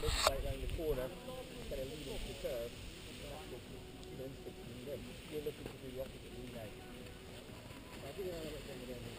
this straight round the corner, instead of leading to the curve, that's what you know, instinct you need in. You're looking to do the opposite, you know. I'll give you another look again.